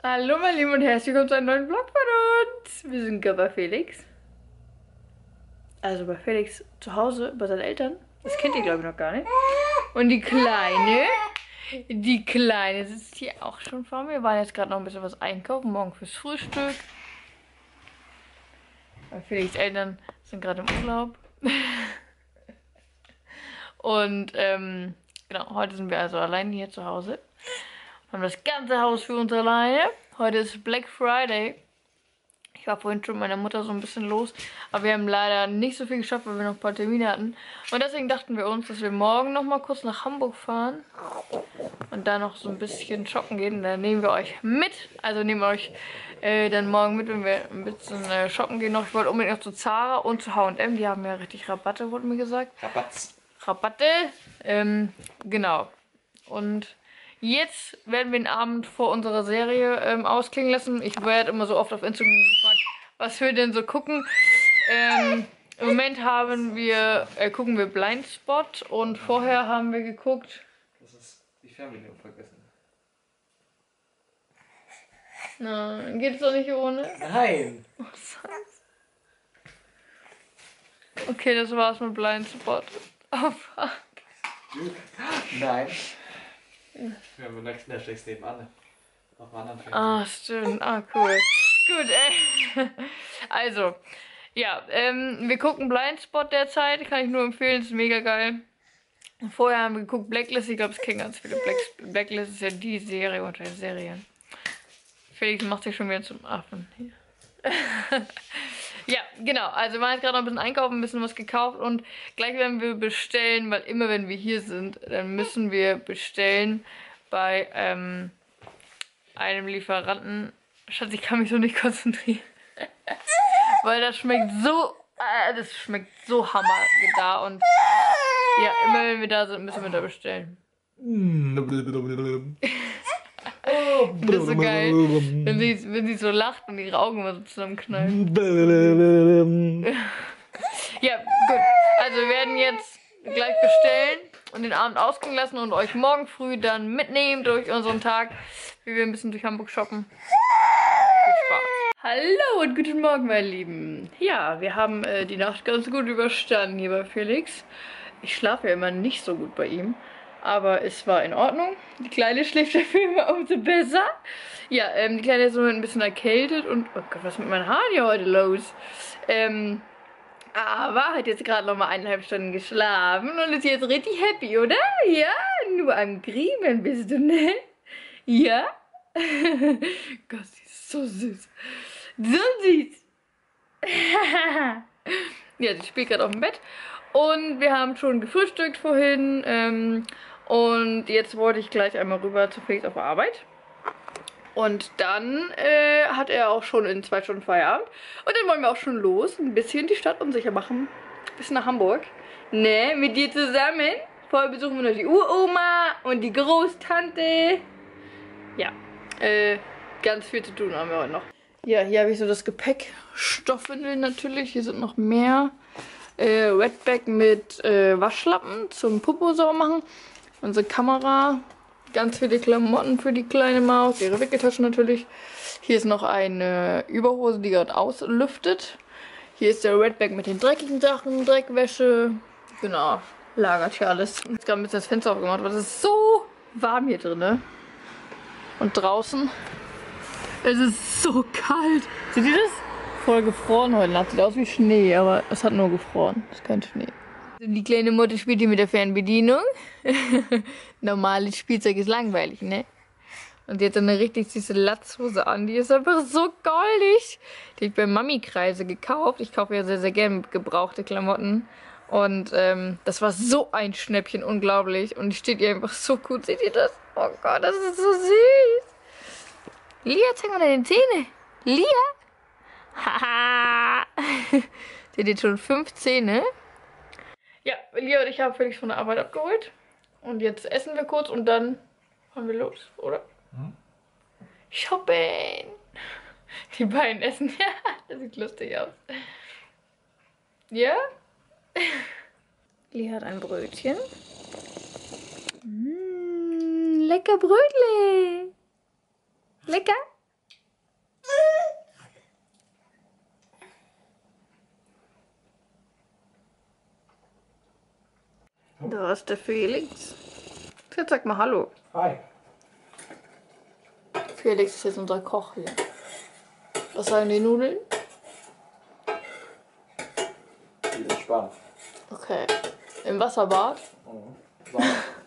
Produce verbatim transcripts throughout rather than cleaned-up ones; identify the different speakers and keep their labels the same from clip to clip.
Speaker 1: Hallo meine Lieben und herzlich willkommen zu einem neuen Vlog von uns. Wir sind gerade bei Felix. Also bei Felix zu Hause, bei seinen Eltern. Das kennt ihr glaube ich noch gar nicht. Und die Kleine, die Kleine sitzt hier auch schon vor mir. Wir waren jetzt gerade noch ein bisschen was einkaufen, morgen fürs Frühstück. Weil Felix' Eltern sind gerade im Urlaub. Und ähm, genau, heute sind wir also allein hier zu Hause. Wir haben das ganze Haus für uns alleine. Heute ist Black Friday. Ich war vorhin schon mit meiner Mutter so ein bisschen los. Aber wir haben leider nicht so viel geschafft, weil wir noch ein paar Termine hatten. Und deswegen dachten wir uns, dass wir morgen noch mal kurz nach Hamburg fahren. Und da noch so ein bisschen shoppen gehen. Da nehmen wir euch mit. Also nehmen wir euch äh, dann morgen mit, wenn wir ein bisschen äh, shoppen gehen noch. Ich wollte unbedingt noch zu Zara und zu H und M. Die haben ja richtig Rabatte, wurde mir gesagt.
Speaker 2: Rabatz.
Speaker 1: Rabatte. Ähm, genau. Und jetzt werden wir den Abend vor unserer Serie ähm, ausklingen lassen. Ich werde immer so oft auf Instagram gefragt, was wir denn so gucken. Ähm, Im Moment haben wir, äh, gucken wir Blindspot und vorher haben wir geguckt.
Speaker 2: Das ist die Fernbedienung vergessen.
Speaker 1: Nein, geht's doch nicht ohne.
Speaker 2: Nein!
Speaker 1: Oh, Scheiße. Okay, das war's mit Blindspot. Oh, fuck.
Speaker 2: Nein. Wir haben nächsten der steckst nebenan. Auf dem anderen Fernseher.
Speaker 1: Ah, stimmt. Ah, cool. Gut, ey. Also, ja, ähm, wir gucken Blindspot derzeit. Kann ich nur empfehlen, ist mega geil. Vorher haben wir geguckt Blacklist. Ich glaube, es kennen ganz viele. Black Blacklist ist ja die Serie unter den Serien. Felix macht sich schon wieder zum Affen hier. Ja, genau. Also wir waren jetzt gerade noch ein bisschen einkaufen, ein bisschen was gekauft und gleich werden wir bestellen, weil immer wenn wir hier sind, dann müssen wir bestellen bei ähm, einem Lieferanten. Schatz, ich kann mich so nicht konzentrieren. Weil das schmeckt so, äh, das schmeckt so hammer da und ja, immer wenn wir da sind, müssen wir da bestellen. Das ist so geil, wenn sie, wenn sie so lacht und ihre Augen immer so zusammenknallen. Ja, gut. Also wir werden jetzt gleich bestellen und den Abend ausklingen lassen und euch morgen früh dann mitnehmen durch unseren Tag, wie wir ein bisschen durch Hamburg shoppen. Viel Spaß. Hallo und guten Morgen, meine Lieben. Ja, wir haben äh, die Nacht ganz gut überstanden hier bei Felix. Ich schlafe ja immer nicht so gut bei ihm. Aber es war in Ordnung. Die Kleine schläft dafür immer umso besser. Ja, ähm, die Kleine ist im Moment ein bisschen erkältet und... Oh Gott, was ist mit meinen Haaren hier heute los? Ähm, aber hat jetzt gerade noch mal eineinhalb Stunden geschlafen und ist jetzt richtig happy, oder? Ja, nur am Griemen bist du, ne? Ja? Gott, sie ist so süß. So süß. Ja, sie spielt gerade auf dem Bett. Und wir haben schon gefrühstückt vorhin. Ähm, und jetzt wollte ich gleich einmal rüber zu Felix auf Arbeit. Und dann äh, hat er auch schon in zwei Stunden Feierabend. Und dann wollen wir auch schon los. Ein bisschen die Stadt unsicher machen. Bis nach Hamburg. Ne, mit dir zusammen. Vorher besuchen wir noch die Uroma und die Großtante. Ja, äh, ganz viel zu tun haben wir heute noch. Ja, hier habe ich so das Gepäck. Stoffwindeln natürlich. Hier sind noch mehr. Äh, Redback mit äh, Waschlappen zum Popo sauber machen. Unsere Kamera. Ganz viele Klamotten für die kleine Maus. Ihre Wickeltasche natürlich. Hier ist noch eine Überhose, die gerade auslüftet. Hier ist der Redback mit den dreckigen Sachen. Dreckwäsche. Genau. Lagert hier alles. Ich habe gerade ein bisschen das Fenster aufgemacht, aber es ist so warm hier drin. Ne? Und draußen. Es ist so kalt. Seht ihr das? Voll gefroren heute Nacht. Sieht aus wie Schnee, aber es hat nur gefroren. Es ist kein Schnee. Die kleine Mutter spielt hier mit der Fernbedienung. Normales Spielzeug ist langweilig, ne? Und die hat eine richtig süße Latzhose an. Die ist einfach so goldig. Die habe ich bei Mami-Kreise gekauft. Ich kaufe ja sehr, sehr gerne gebrauchte Klamotten. Und ähm, das war so ein Schnäppchen, unglaublich. Und die steht ihr einfach so gut. Seht ihr das? Oh Gott, das ist so süß. Lia, zeig mal deine Zähne. Lia? Haha. Sie hat jetzt schon fünf Zähne. Ja, Lia und ich haben Felix von der Arbeit abgeholt. Und jetzt essen wir kurz und dann fahren wir los, oder? Hm? Shopping. Die beiden essen. Ja, das sieht lustig aus. Ja? Lia hat ein Brötchen. Mmh, lecker Brötle. Lecker? Da ist der Felix. Jetzt sag mal Hallo.
Speaker 2: Hi.
Speaker 1: Felix ist jetzt unser Koch hier. Was sagen die Nudeln?
Speaker 2: Die sind spannend.
Speaker 1: Okay. Im Wasserbad?
Speaker 2: Mhm. Soll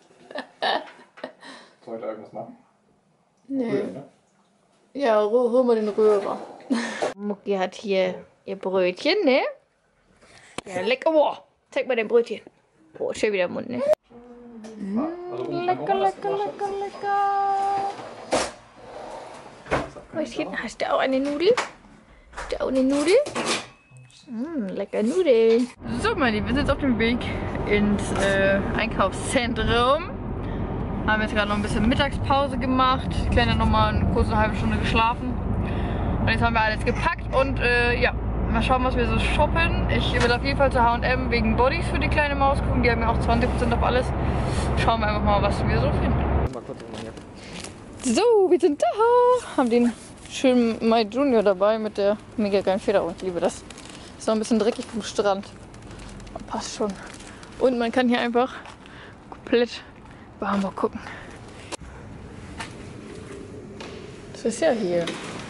Speaker 2: ich da irgendwas machen?
Speaker 1: Nee.
Speaker 2: Rühren, ne?
Speaker 1: Ja, hol hol mal den Rührer. Mucki hat hier ihr Brötchen, ne? Ja, lecker. Boah, zeig mal dein Brötchen. Boah, schön wieder im Mund, ne?
Speaker 2: Ah, also um,
Speaker 1: Lecker, lecker, lecker, lecker. Mäuschen, hast du auch eine Nudel? Hast du auch eine Nudel? Mm, lecker Nudeln. So, meine Lieben, wir sind jetzt auf dem Weg ins äh, Einkaufszentrum. Haben jetzt gerade noch ein bisschen Mittagspause gemacht. Die Kleine hat noch mal eine kurze halbe Stunde geschlafen. Und jetzt haben wir alles gepackt und äh, ja, mal schauen, was wir so shoppen. Ich will auf jeden Fall zu H und M wegen Bodies für die kleine Maus gucken. Die haben ja auch zwanzig Prozent auf alles. Schauen wir einfach mal, was wir so finden.
Speaker 2: mal kurz hier.
Speaker 1: So, wir sind da. Haben den schönen My Junior dabei mit der mega geilen Federung. Ich liebe das. Ist noch ein bisschen dreckig vom Strand. Aber passt schon. Und man kann hier einfach komplett warm mal gucken. Das ist ja hier.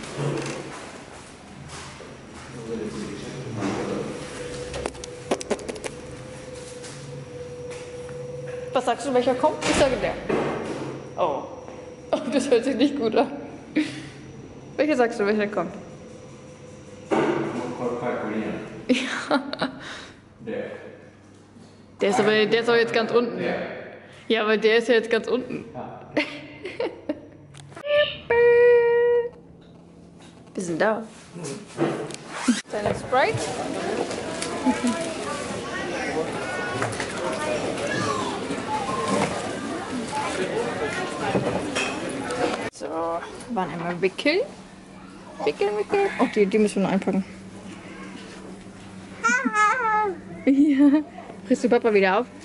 Speaker 1: Was sagst du, welcher kommt? Ich sage der. Oh. Oh, das hört sich nicht gut an. Welcher sagst du, welcher kommt?
Speaker 2: Kalkulieren.
Speaker 1: Ja.
Speaker 2: Der.
Speaker 1: Der ist aber, der ist aber jetzt ganz unten.
Speaker 2: Der.
Speaker 1: Ja, aber der ist ja jetzt ganz unten.
Speaker 2: Ja.
Speaker 1: Wir sind da. Seine Sprite. So, waren einmal Wickel. Wickel, Wickel. Oh, die, die müssen wir noch einpacken. Ja. Frisst du Papa wieder auf?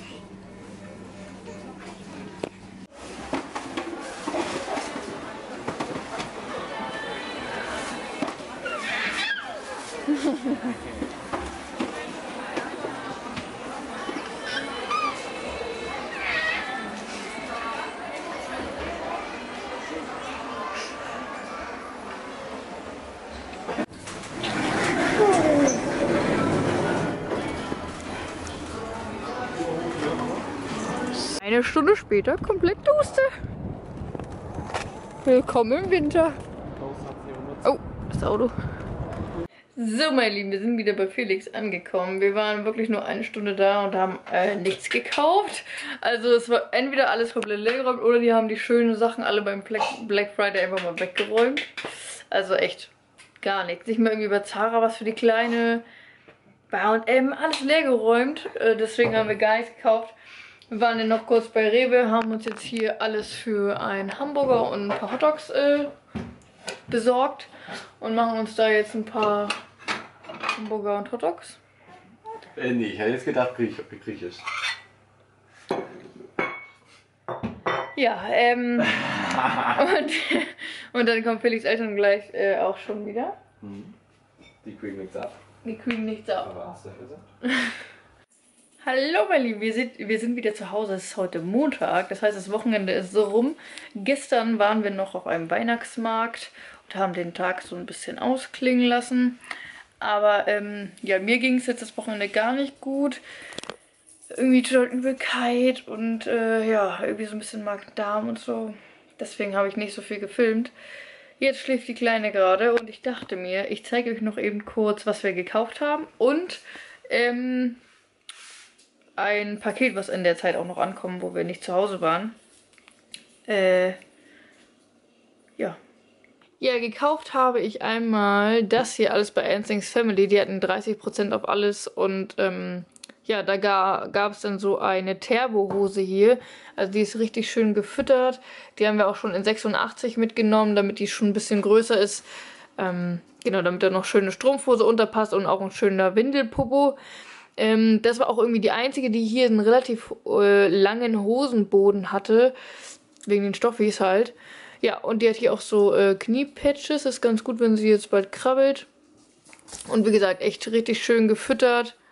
Speaker 1: Eine Stunde später komplett duster. Willkommen im Winter. Oh, das Auto. So, meine Lieben, wir sind wieder bei Felix angekommen. Wir waren wirklich nur eine Stunde da und haben äh, nichts gekauft. Also es war entweder alles komplett leergeräumt oder die haben die schönen Sachen alle beim Black Friday einfach mal weggeräumt. Also echt gar nichts. Nicht mal irgendwie bei Zara was für die Kleine. Bei H und M alles leergeräumt. Äh, deswegen haben wir gar nichts gekauft. Wir waren dann noch kurz bei Rewe, haben uns jetzt hier alles für einen Hamburger und ein paar Hotdogs äh, besorgt und machen uns da jetzt ein paar Hamburger und Hotdogs.
Speaker 2: Äh, nee, ich hätte jetzt gedacht, Griech, griechisch.
Speaker 1: Ja, ähm. und, und dann kommen Felix Eltern gleich äh, auch schon wieder.
Speaker 2: Mhm. Die kriegen nichts ab.
Speaker 1: Die kriegen nichts ab.
Speaker 2: Aber hast du dafür gesagt?
Speaker 1: Hallo meine Lieben, wir sind, wir sind wieder zu Hause. Es ist heute Montag, das heißt das Wochenende ist so rum. Gestern waren wir noch auf einem Weihnachtsmarkt und haben den Tag so ein bisschen ausklingen lassen. Aber ähm, ja, mir ging es jetzt das Wochenende gar nicht gut. Irgendwie total Übelkeit und äh, ja, irgendwie so ein bisschen Magen-Darm und so. Deswegen habe ich nicht so viel gefilmt. Jetzt schläft die Kleine gerade und ich dachte mir, ich zeige euch noch eben kurz, was wir gekauft haben. Und ähm, ein Paket, was in der Zeit auch noch ankommt, wo wir nicht zu Hause waren. Äh, ja. Ja, gekauft habe ich einmal das hier alles bei Anthings Family. Die hatten dreißig Prozent auf alles und ähm, ja, da gab es dann so eine Terbo-Hose hier. Also die ist richtig schön gefüttert. Die haben wir auch schon in sechsundachtzig mitgenommen, damit die schon ein bisschen größer ist. Ähm, genau, damit da noch schöne Strumpfhose unterpasst und auch ein schöner Windelpopo. Ähm, das war auch irgendwie die einzige, die hier einen relativ äh, langen Hosenboden hatte. Wegen den Stoffis halt. Ja, und die hat hier auch so äh, Kniepatches. Ist ganz gut, wenn sie jetzt bald krabbelt. Und wie gesagt, echt richtig schön gefüttert.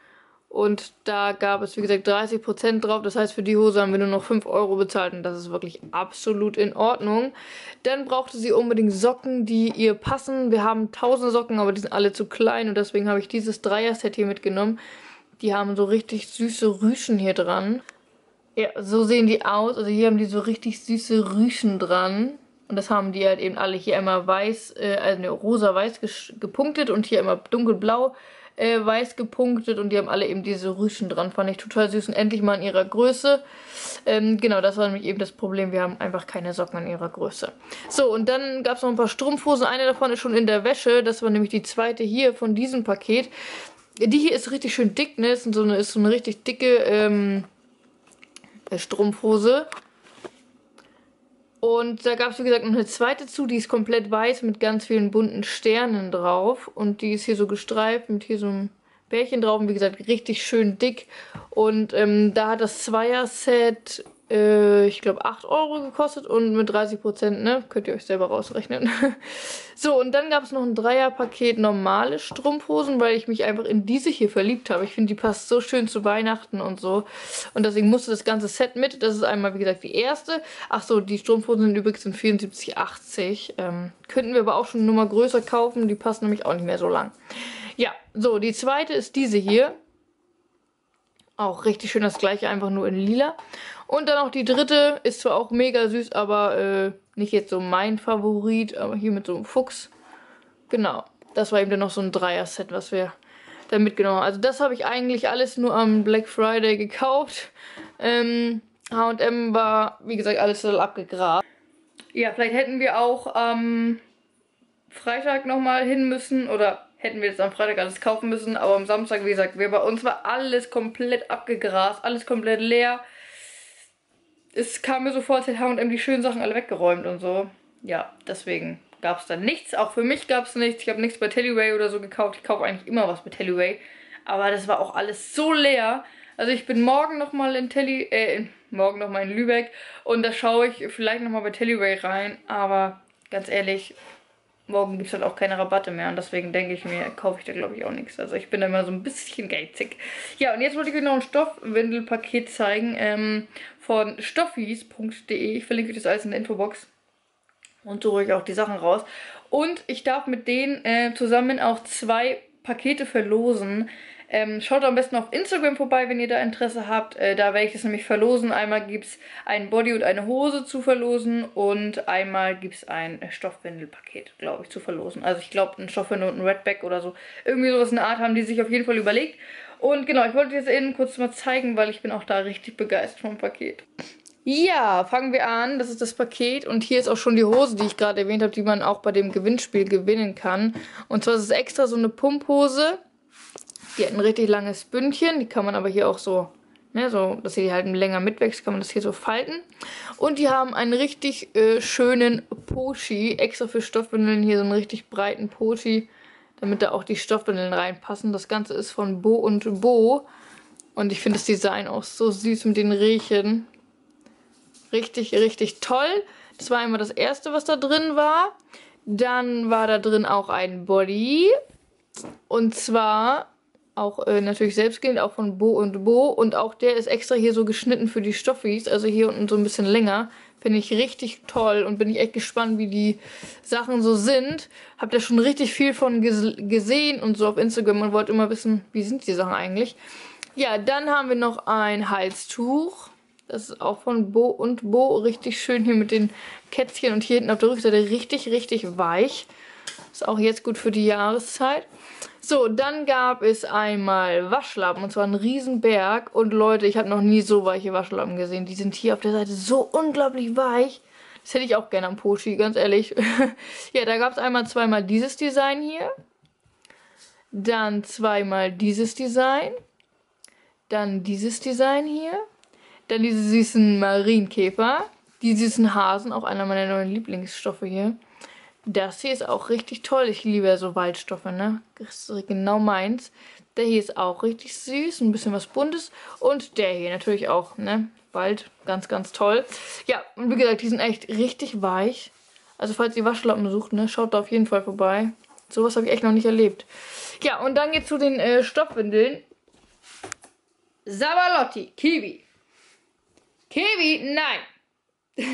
Speaker 1: Und da gab es, wie gesagt, dreißig Prozent drauf. Das heißt, für die Hose haben wir nur noch fünf Euro bezahlt. Und das ist wirklich absolut in Ordnung. Dann brauchte sie unbedingt Socken, die ihr passen. Wir haben tausend Socken, aber die sind alle zu klein. Und deswegen habe ich dieses Dreier-Set hier mitgenommen. Die haben so richtig süße Rüschen hier dran. Ja, so sehen die aus. Also hier haben die so richtig süße Rüschen dran. Und das haben die halt eben alle hier einmal weiß, äh, also rosa-weiß gepunktet und hier immer dunkelblau. Äh, weiß gepunktet und die haben alle eben diese Rüschen dran. Fand ich total süß und endlich mal in ihrer Größe. Ähm, genau, das war nämlich eben das Problem. Wir haben einfach keine Socken in ihrer Größe. So, und dann gab es noch ein paar Strumpfhosen. Eine davon ist schon in der Wäsche. Das war nämlich die zweite hier von diesem Paket. Die hier ist richtig schön dick, ne? Ist so eine, ist so eine richtig dicke ähm, Strumpfhose. Und da gab es, wie gesagt, noch eine zweite zu, die ist komplett weiß mit ganz vielen bunten Sternen drauf. Und die ist hier so gestreift mit hier so einem Bärchen drauf. Und wie gesagt, richtig schön dick. Und ähm, da hat das Zweier-Set, äh, ich glaube, acht Euro gekostet. Und mit dreißig Prozent, ne, könnt ihr euch selber rausrechnen. So, und dann gab es noch ein Dreier-Paket normale Strumpfhosen, weil ich mich einfach in diese hier verliebt habe. Ich finde, die passt so schön zu Weihnachten und so. Und deswegen musste das ganze Set mit. Das ist einmal, wie gesagt, die erste. Ach so, die Strumpfhosen sind übrigens in vierundsiebzig achtzig. Ähm, könnten wir aber auch schon eine Nummer größer kaufen. Die passen nämlich auch nicht mehr so lang. Ja, so, die zweite ist diese hier. Auch richtig schön das gleiche, einfach nur in lila. Und dann auch die dritte, ist zwar auch mega süß, aber äh, nicht jetzt so mein Favorit, aber hier mit so einem Fuchs. Genau, das war eben dann noch so ein Dreier-Set, was wir da mitgenommen haben. Also das habe ich eigentlich alles nur am Black Friday gekauft. Ähm, H und M war, wie gesagt, alles total abgegrast. Ja, vielleicht hätten wir auch am Freitag nochmal hin müssen oder hätten wir jetzt am Freitag alles kaufen müssen, aber am Samstag, wie gesagt, wir, bei uns war alles komplett abgegrast, alles komplett leer. Es kam mir so vor, als hätte H und M die schönen Sachen alle weggeräumt und so. Ja, deswegen gab es dann nichts. Auch für mich gab es nichts. Ich habe nichts bei Tellyway oder so gekauft. Ich kaufe eigentlich immer was bei Tellyway. Aber das war auch alles so leer. Also ich bin morgen nochmal in Telly, äh, morgen nochmal in Lübeck. Und da schaue ich vielleicht nochmal bei Tellyway rein. Aber ganz ehrlich, morgen gibt es halt auch keine Rabatte mehr. Und deswegen denke ich mir, kaufe ich da glaube ich auch nichts. Also ich bin da immer so ein bisschen geizig. Ja, und jetzt wollte ich euch noch ein Stoffwindelpaket zeigen. Ähm, von stoffies punkt de. Ich verlinke euch das alles in der Infobox. Und suche euch auch die Sachen raus. Und ich darf mit denen äh, zusammen auch zwei Pakete verlosen. Ähm, schaut am besten auf Instagram vorbei, wenn ihr da Interesse habt. Äh, da werde ich das nämlich verlosen. Einmal gibt es ein Body und eine Hose zu verlosen. Und einmal gibt es ein Stoffwindelpaket, glaube ich, zu verlosen. Also ich glaube, ein Stoffwindel und ein Redback oder so. Irgendwie sowas in der Art haben die sich auf jeden Fall überlegt. Und genau, ich wollte jetzt eben kurz mal zeigen, weil ich bin auch da richtig begeistert vom Paket. Ja, fangen wir an. Das ist das Paket und hier ist auch schon die Hose, die ich gerade erwähnt habe, die man auch bei dem Gewinnspiel gewinnen kann. Und zwar ist es extra so eine Pumphose. Die hat ein richtig langes Bündchen, die kann man aber hier auch so, ne, so, dass sie halt länger mitwächst, kann man das hier so falten. Und die haben einen richtig äh, schönen Pochi, extra für Stoffwindeln, hier so einen richtig breiten Pochi, damit da auch die Stoffwindeln reinpassen. Das Ganze ist von Bo und Bo und ich finde das Design auch so süß mit den Rehchen. Richtig, richtig toll. Das war einmal das erste, was da drin war. Dann war da drin auch ein Body. Und zwar auch äh, natürlich selbstgehend, auch von Bo und Bo. Und auch der ist extra hier so geschnitten für die Stoffis. Also hier unten so ein bisschen länger. Finde ich richtig toll und bin ich echt gespannt, wie die Sachen so sind. Habt ihr schon richtig viel von ges gesehen und so auf Instagram und wollt immer wissen, wie sind die Sachen eigentlich. Ja, dann haben wir noch ein Halstuch. Das ist auch von Bo und Bo. Richtig schön hier mit den Kätzchen. Und hier hinten auf der Rückseite richtig, richtig weich. Ist auch jetzt gut für die Jahreszeit. So, dann gab es einmal Waschlappen. Und zwar einen Riesenberg. Und Leute, ich habe noch nie so weiche Waschlappen gesehen. Die sind hier auf der Seite so unglaublich weich. Das hätte ich auch gerne am Pochi, ganz ehrlich. Ja, da gab es einmal zweimal dieses Design hier. Dann zweimal dieses Design. Dann dieses Design hier. Dann diese süßen Marienkäfer. Die süßen Hasen, auch einer meiner neuen Lieblingsstoffe hier. Das hier ist auch richtig toll. Ich liebe ja so Waldstoffe, ne? Das ist genau meins. Der hier ist auch richtig süß. Ein bisschen was Buntes. Und der hier natürlich auch, ne? Wald. Ganz, ganz toll. Ja, und wie gesagt, die sind echt richtig weich. Also falls ihr Waschlappen sucht, ne? Schaut da auf jeden Fall vorbei. Sowas habe ich echt noch nicht erlebt. Ja, und dann geht's zu den äh, Stoffwindeln. Sabalotti, Kiwi. Kiwi, nein.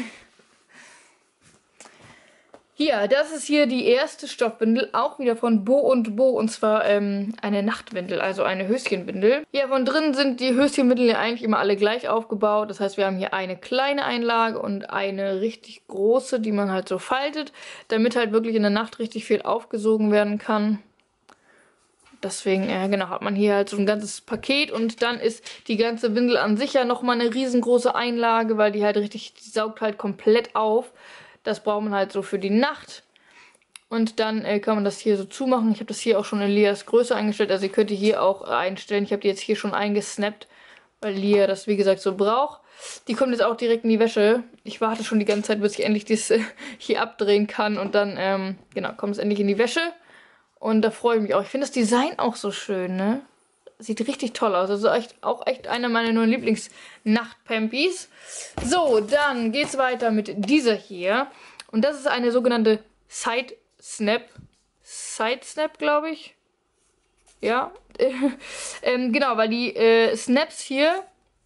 Speaker 1: Hier, das ist hier die erste Stoffwindel, auch wieder von Bo und Bo, und zwar ähm, eine Nachtwindel, also eine Höschenwindel. Ja, von drinnen sind die Höschenwindeln ja eigentlich immer alle gleich aufgebaut. Das heißt, wir haben hier eine kleine Einlage und eine richtig große, die man halt so faltet, damit halt wirklich in der Nacht richtig viel aufgesogen werden kann. Deswegen, äh, genau, hat man hier halt so ein ganzes Paket und dann ist die ganze Windel an sich ja nochmal eine riesengroße Einlage, weil die halt richtig, die saugt halt komplett auf. Das braucht man halt so für die Nacht. Und dann äh, kann man das hier so zumachen. Ich habe das hier auch schon in Lias Größe eingestellt. Also ihr könnt die hier auch einstellen. Ich habe die jetzt hier schon eingesnappt, weil Lia das wie gesagt so braucht. Die kommt jetzt auch direkt in die Wäsche. Ich warte schon die ganze Zeit, bis ich endlich das äh, hier abdrehen kann. Und dann, ähm, genau, kommt es endlich in die Wäsche. Und da freue ich mich auch. Ich finde das Design auch so schön, ne? Sieht richtig toll aus. Also echt, auch echt einer meiner neuen Lieblings-Nacht-Pampis. So, dann geht's weiter mit dieser hier. Und das ist eine sogenannte Side-Snap. Side-Snap, glaube ich. Ja. ähm, genau, weil die äh, Snaps hier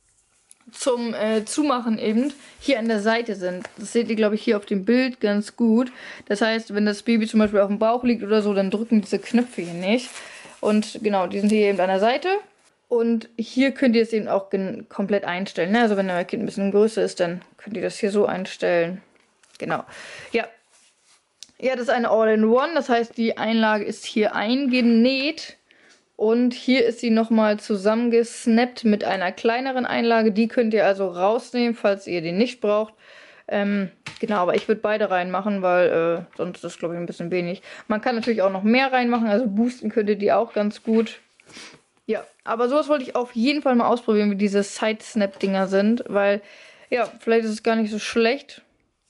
Speaker 1: zum äh, Zumachen eben hier an der Seite sind. Das seht ihr, glaube ich, hier auf dem Bild ganz gut. Das heißt, wenn das Baby zum Beispiel auf dem Bauch liegt oder so, dann drücken diese Knöpfe hier nicht. Und genau, die sind hier eben an der Seite. Und hier könnt ihr es eben auch komplett einstellen. Ne? Also wenn euer Kind ein bisschen größer ist, dann könnt ihr das hier so einstellen. Genau. Ja. Ja, das ist eine All-in-One. Das heißt, die Einlage ist hier eingenäht. Und hier ist sie nochmal zusammengesnappt mit einer kleineren Einlage. Die könnt ihr also rausnehmen, falls ihr die nicht braucht. Ähm, genau, aber ich würde beide reinmachen, weil äh, sonst ist das, glaube ich, ein bisschen wenig. Man kann natürlich auch noch mehr reinmachen, also boosten könnt ihr die auch ganz gut. Ja, aber sowas wollte ich auf jeden Fall mal ausprobieren, wie diese Side-Snap-Dinger sind, weil, ja, vielleicht ist es gar nicht so schlecht.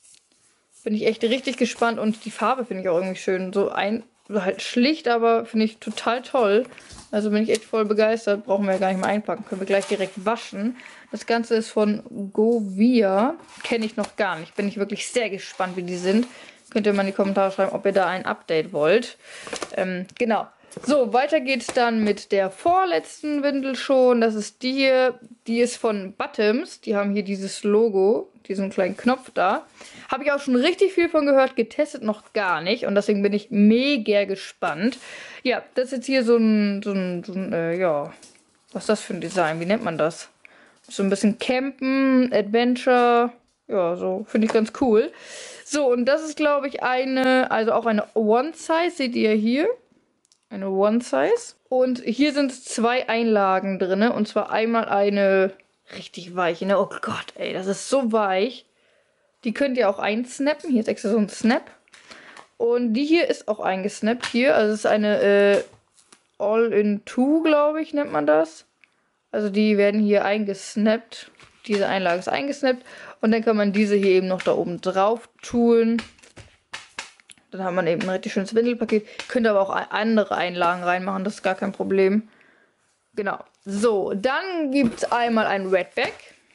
Speaker 1: Bin ich echt richtig gespannt und die Farbe finde ich auch irgendwie schön. So ein, so halt schlicht, aber finde ich total toll. Also bin ich echt voll begeistert. Brauchen wir ja gar nicht mehr einpacken. Können wir gleich direkt waschen. Das Ganze ist von Govia. Kenne ich noch gar nicht. Bin ich wirklich sehr gespannt, wie die sind. Könnt ihr mal in die Kommentare schreiben, ob ihr da ein Update wollt. Ähm, genau. So, weiter geht's dann mit der vorletzten Windel schon. Das ist die hier. Die ist von Bottoms. Die haben hier dieses Logo, diesen kleinen Knopf da. Habe ich auch schon richtig viel von gehört, getestet noch gar nicht. Und deswegen bin ich mega gespannt. Ja, das ist jetzt hier so ein, so ein, so ein äh, ja, was ist das für ein Design? Wie nennt man das? So ein bisschen Campen, Adventure. Ja, so finde ich ganz cool. So, und das ist, glaube ich, eine, also auch eine One-Size, seht ihr hier. Eine One-Size. Und hier sind zwei Einlagen drin. Und zwar einmal eine richtig weiche, ne? Oh Gott, ey, das ist so weich. Die könnt ihr auch einsnappen. Hier ist extra so ein Snap. Und die hier ist auch eingesnappt hier. Also es ist eine äh, All-in-Two, glaube ich, nennt man das. Also die werden hier eingesnappt. Diese Einlage ist eingesnappt. Und dann kann man diese hier eben noch da oben drauf tun. Dann hat man eben ein richtig schönes Windelpaket. Könnt aber auch andere Einlagen reinmachen, das ist gar kein Problem. Genau. So, dann gibt es einmal ein Redback.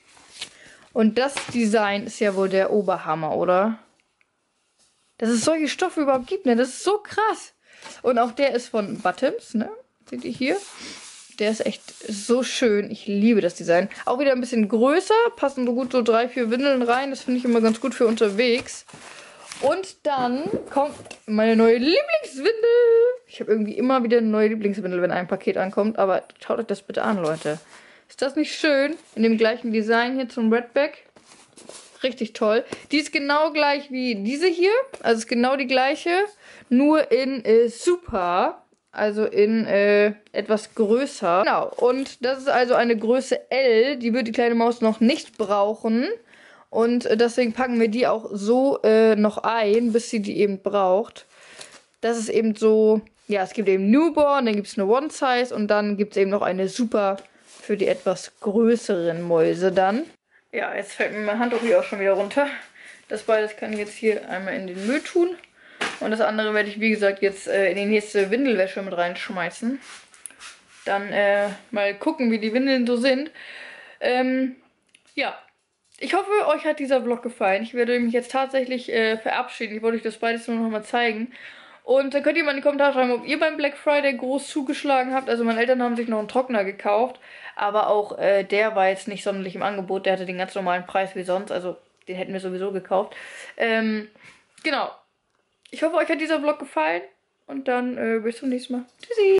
Speaker 1: Und das Design ist ja wohl der Oberhammer, oder? Dass es solche Stoffe überhaupt gibt, ne? Das ist so krass. Und auch der ist von Bottoms, ne? Seht ihr hier? Der ist echt so schön. Ich liebe das Design. Auch wieder ein bisschen größer. Passen so gut so drei, vier Windeln rein. Das finde ich immer ganz gut für unterwegs. Und dann kommt meine neue Lieblingswindel. Ich habe irgendwie immer wieder eine neue Lieblingswindel, wenn ein Paket ankommt. Aber schaut euch das bitte an, Leute. Ist das nicht schön? In dem gleichen Design hier zum Redback. Richtig toll. Die ist genau gleich wie diese hier. Also ist genau die gleiche. Nur in äh, Super. Also in äh, etwas größer. Genau. Und das ist also eine Größe L. Die wird die kleine Maus noch nicht brauchen. Und deswegen packen wir die auch so äh, noch ein, bis sie die eben braucht. Das ist eben so, ja, es gibt eben Newborn, dann gibt es eine One-Size und dann gibt es eben noch eine Super für die etwas größeren Mäuse dann. Ja, jetzt fällt mir mein Handtuch hier auch schon wieder runter. Das beides kann ich jetzt hier einmal in den Müll tun. Und das andere werde ich, wie gesagt, jetzt äh, in die nächste Windelwäsche mit reinschmeißen. Dann äh, mal gucken, wie die Windeln so sind. Ähm, ja. Ich hoffe, euch hat dieser Vlog gefallen. Ich werde mich jetzt tatsächlich äh, verabschieden. Ich wollte euch das beides nur noch mal zeigen. Und dann könnt ihr mal in die Kommentare schreiben, ob ihr beim Black Friday groß zugeschlagen habt. Also meine Eltern haben sich noch einen Trockner gekauft, aber auch äh, der war jetzt nicht sonderlich im Angebot. Der hatte den ganz normalen Preis wie sonst, also den hätten wir sowieso gekauft. Ähm, genau. Ich hoffe, euch hat dieser Vlog gefallen und dann äh, bis zum nächsten Mal. Tschüssi!